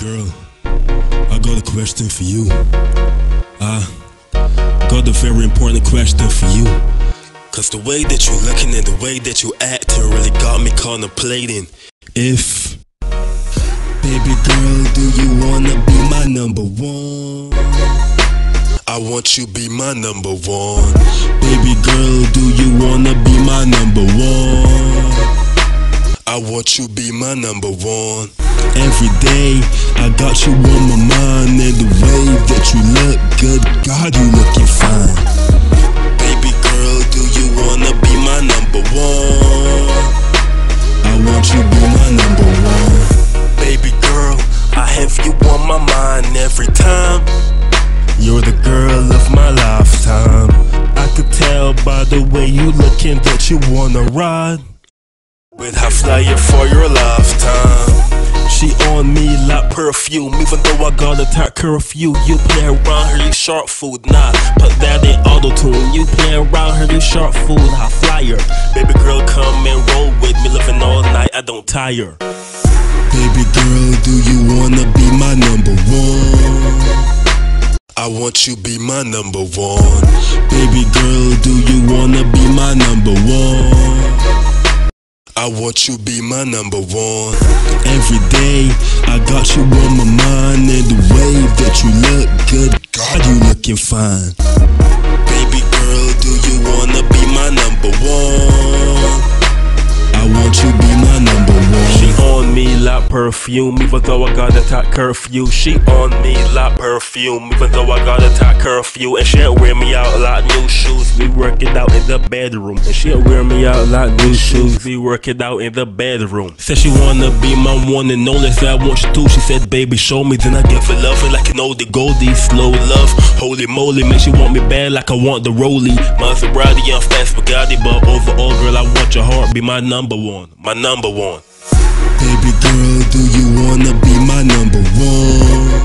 girl, I got a question for you. I got a very important question for you. Cause the way that you're looking and the way that you acting really got me contemplating. If, baby girl, do you wanna be my number one? I want you be my number one. Baby girl, do you wanna be my number one? I want you be my number one. Every day, I got you on my mind, and the way that you look good, God, you looking fine. Baby girl, do you wanna be my number one? I want you be my number one. Baby girl, I have you on my mind every time. You're the girl of my lifetime. I could tell by the way you looking that you wanna ride with her flyer for your lifetime. She on me like perfume, even though I got a tight curfew. You play around her, you sharp food. Nah, put that in auto-tune. You play around her, you sharp food. High flyer. Baby girl, come and roll with me, living all night, I don't tire. Baby girl, do you wanna be my number one? I want you be my number one. Baby girl, do you wanna be my number one? I want you be my number one. Every day, I got you on my mind, and the way that you look good, God, you looking fine. Baby girl, do you wanna be my number one? I want you be my number one. She on me like perfume, even though I got a tight curfew. She on me like perfume, even though I got a tight curfew. And she'll wear me out like new shoes. We work it out in the bedroom. And she'll wear me out like new shoes. We work it out in the bedroom. Said she wanna be my one and only. Said I want you to. She said, baby, show me. Then I give her loving like an oldie goldie. Slow love, holy moly. Make she want me bad like I want the rollie. Maserati and fast spaghetti, but overall, girl, I want your heart be my number one. My number one. Baby girl, do you wanna be my number one?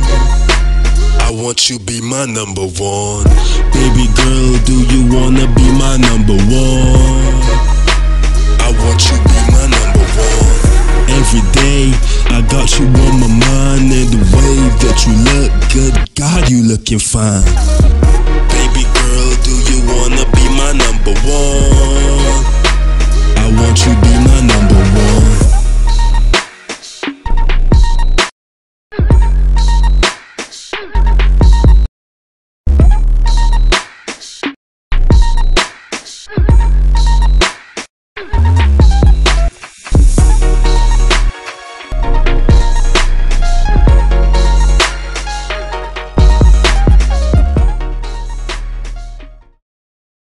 I want you be my number one. Baby girl, do you wanna be my number one? I want you be my number one. Every day, I got you on my mind, and the way that you look good, God, you looking fine.